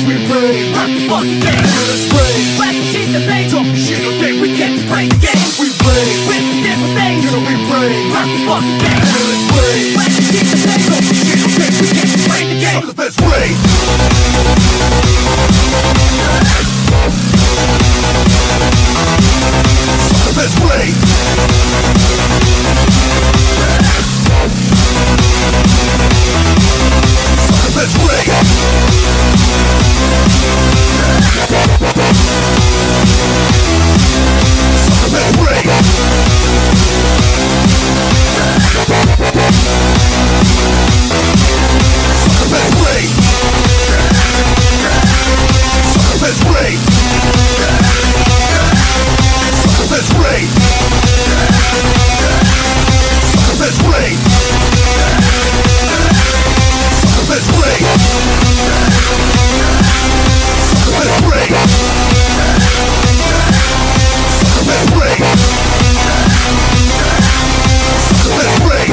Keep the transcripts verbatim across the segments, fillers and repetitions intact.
we bring rock the fucking game. Let's bring whack the shit that they talking shit all day. We can't just play the game. We bring with the different things. You know we bring rock the fucking game. Let's bring whack the shit that they talking shit all day. We can't just play the game. Let's bring. Let's bring. Let's bring. Let's bring. Let's bring. Let's bring. Let's bring. Let's bring. Let's bring. Let's bring. Let's bring. Let's bring.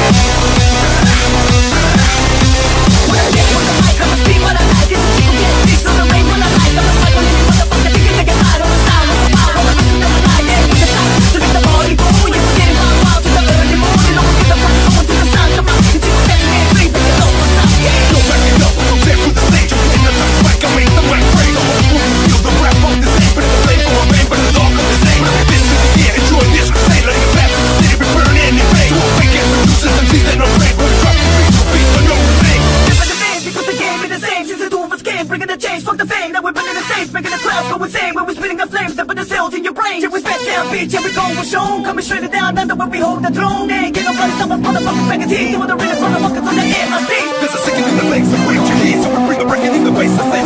When I get on the mic, I'ma speak what I like. It's a chicken get beats on the rain when I like. I'ma fight on any motherfucker thinking they get hot on the style. I'm a power, I'm a listen to my line. Yeah, with the time to make the party go. You can get it wild, wild to the early morning. Don't get the party going to the sun. Come on, you take that man, sleep, but you know what's up. Yeah, don't back it up, don't take to the stage. I'm in the top spike, I make the right phrase. The whole room feel the rap on this ain't, but it's a flame for a man, but it's all of the same. This is the year, enjoy this crusade, letting it back to the city, we burn in the vein. We get producers and season no rain, but it's dropping beats, no beats, no remain. Different the name, because the game is the same. Since the two of us came, bringing the change, fuck the fame. Now we're burning the stage, making the crowd go insane. When we're spitting our flames, up in the cells in your brain. Till we spit down, bitch, here we go, we're shown. Coming straight down, under where we hold the throne. Ain't get no bloody stop us, motherfuckers, back and teeth. Doing the realest motherfuckers on the M I C. There's a second in the legs, so bring your heat. So we bring the record in the bass,